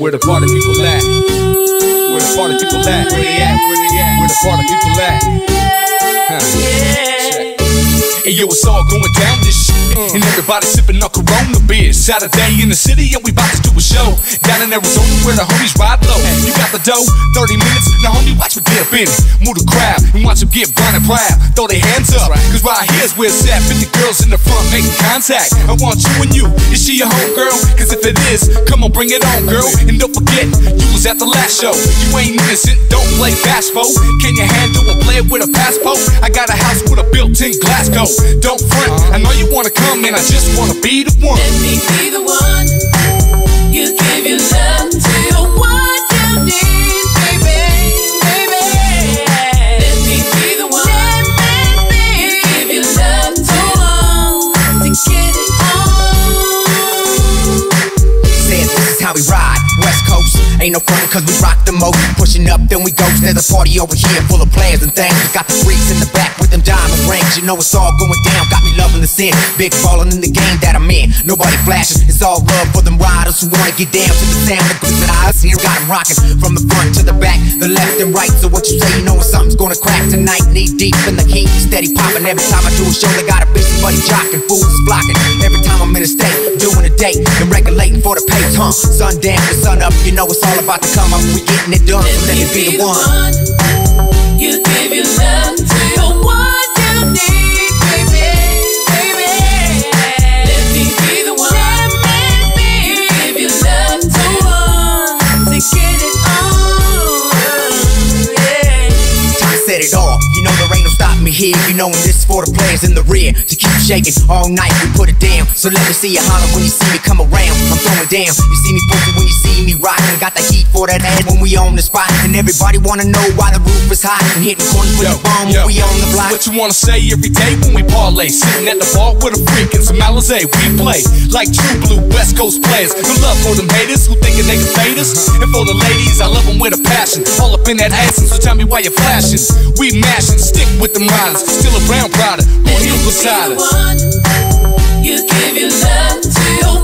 Where the party people at? Where the party people at? Where they at? Where they at? Where the party people at? Hey yo, it's all going down this shit, and everybody sipping on Corona beers. Saturday in the city and we bout to do a show down in Arizona where the homies ride low. You got the dough, 30 minutes, now homie watch me get up in it. Move the crowd and watch them get blind and proud. Throw their hands up, cause right here's where it's at. 50 girls in the front making contact. I want you and you, is she your homegirl? Cause if it is, come on bring it on girl. And don't forget, you was at the last show. You ain't innocent, don't play fast folk. Can you handle a player with a passport? I got a house with a built-in glass coat. Don't front, I know you wanna come and I just wanna be the one. Let me be the one. You give your love to the one you need, baby, baby. Let me be the one. You give your love to one to get it on. Said this is how we ride, West Coast. Ain't no fun cause we rock the most. Pushing up, then we ghost. There's a party over here full of players and things. We got the freaks in the back with them diamond rings. You know it's all going down, got me loving the sin. Big ballin' in the game that I'm in. Nobody flashing, it's all love for them riders who wanna get down to the sound. The group that I here got them rocking from the front to the back, the left and right. So what you say, you know something's gonna crack tonight. Knee deep in the heat, steady popping. Every time I do a show, they got a bitch, buddy jocking, fools is flocking. Every time I'm in a state, doing a date, and regulating for the pace, huh? Sun down to sun up, you know it's all about to come up. We getting it done, so let me be the one. You give your love to the one you need, baby, baby. Let me be the one. You give your love to one to get it on. Yeah. Time to set it off. You know there ain't no stopping me here. You know when this is for the players in the rear to keep shaking all night. We put it down. So let me see you holler when you see me come around. I'm throwing down. You see me posting when you see me rocking. Got the heat for that ad when we on the spot. And everybody wanna know why the roof is hot. And hitting corners with the bomb when we on the block. What you wanna say every day when we parlay? Sitting at the bar with a freak and some Alizé. We play like true blue West Coast players. No love for them haters who thinking they can fade us. And for the ladies, I love them with a passion. All up in that ass, so tell me why you're flashing. We mashing, stick with them riders. Still a brown product, who's you beside us? You give your love to